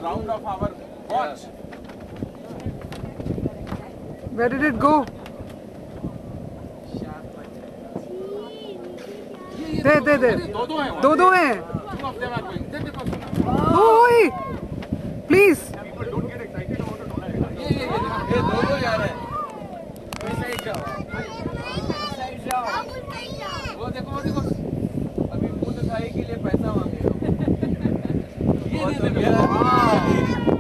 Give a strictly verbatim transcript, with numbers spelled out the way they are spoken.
round of our watch. Where did it go? There, there, there. दो दो हैं वहाँ. दो दो हैं. Two of them are going. Then देखो सुना. ओए, please. People don't get excited about it. ये ये ये ये दो दो जा रहे हैं. इस साइड जाओ. इस साइड जाओ. वो देखो वो देखो. अभी वो तो खाई के लिए पैसा मांगे. ये ये देखो.